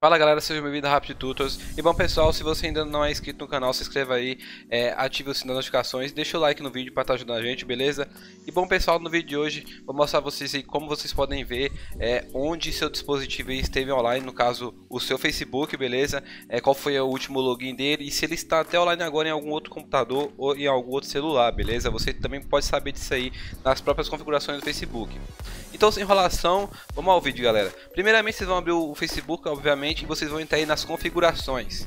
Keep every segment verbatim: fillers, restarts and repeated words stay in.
Fala galera, seja bem-vindo a Rapid Tutors. E bom pessoal, se você ainda não é inscrito no canal, se inscreva aí, é, ative o sininho das notificações, deixa o like no vídeo para estar ajudando a gente, beleza? E bom pessoal, no vídeo de hoje vou mostrar a vocês aí como vocês podem ver é, onde seu dispositivo aí esteve online, no caso o seu Facebook, beleza? É, qual foi o último login dele e se ele está até online agora em algum outro computador ou em algum outro celular, beleza? Você também pode saber disso aí nas próprias configurações do Facebook. Então, sem enrolação, vamos ao vídeo, galera. Primeiramente, vocês vão abrir o Facebook, obviamente, e vocês vão entrar aí nas configurações.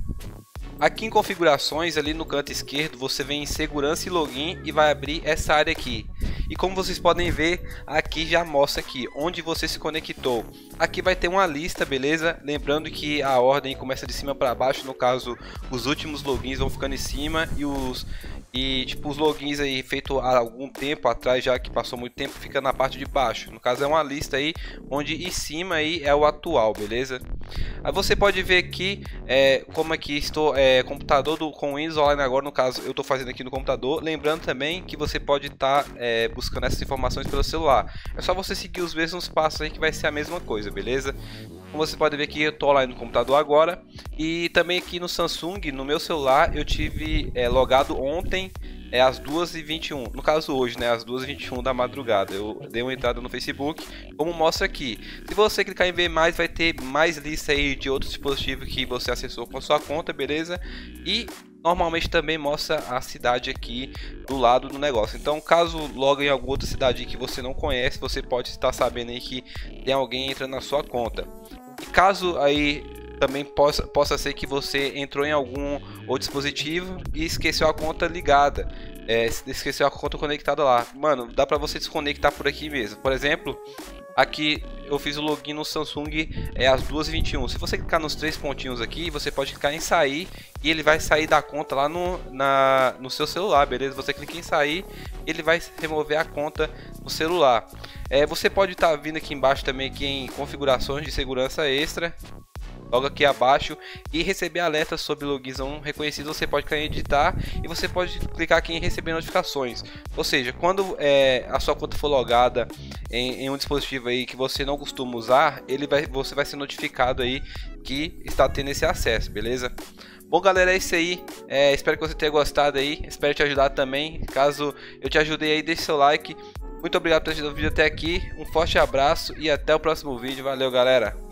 Aqui em configurações, ali no canto esquerdo, você vem em segurança e login e vai abrir essa área aqui. E como vocês podem ver, aqui já mostra aqui onde você se conectou. Aqui vai ter uma lista, beleza? Lembrando que a ordem começa de cima para baixo, no caso, os últimos logins vão ficando em cima e os e tipo os logins aí feito há algum tempo atrás, já que passou muito tempo, fica na parte de baixo. No caso é uma lista aí onde em cima aí é o atual, beleza? Aí você pode ver aqui é, como aqui estou é, computador do, com Windows Online agora, no caso eu estou fazendo aqui no computador. Lembrando também que você pode estar tá, é, buscando essas informações pelo celular. É só você seguir os mesmos passos aí que vai ser a mesma coisa, beleza? Como você pode ver aqui, eu estou lá no computador agora. E também aqui no Samsung, no meu celular, eu tive é, logado ontem é às duas e vinte e um, no caso hoje, né, às duas e vinte e um da madrugada. Eu dei uma entrada no Facebook, como mostra aqui. Se você clicar em ver mais, vai ter mais lista aí de outros dispositivos que você acessou com sua conta, beleza? E normalmente também mostra a cidade aqui do lado do negócio. Então, caso logue em alguma outra cidade que você não conhece, você pode estar sabendo aí que tem alguém entrando na sua conta. E caso aí também possa, possa ser que você entrou em algum outro dispositivo e esqueceu a conta ligada, é, esqueceu a conta conectada lá. Mano, dá pra você desconectar por aqui mesmo. Por exemplo, aqui eu fiz o login no Samsung é às duas e vinte e um. Se você clicar nos três pontinhos aqui, você pode clicar em sair e ele vai sair da conta lá no, na, no seu celular, beleza? Você clica em sair, ele vai remover a conta no celular. É, você pode estar tá vindo aqui embaixo também aqui em configurações de segurança extra, logo aqui abaixo, e receber alertas sobre logins não reconhecidos. Você pode clicar em editar e você pode clicar aqui em receber notificações. Ou seja, quando é, a sua conta for logada em, em um dispositivo aí que você não costuma usar, ele vai, você vai ser notificado aí que está tendo esse acesso, beleza? Bom galera, é isso aí, é, espero que você tenha gostado aí, espero te ajudar também. Caso eu te ajudei aí, deixe seu like. Muito obrigado por ter assistido o vídeo até aqui, um forte abraço e até o próximo vídeo. Valeu galera!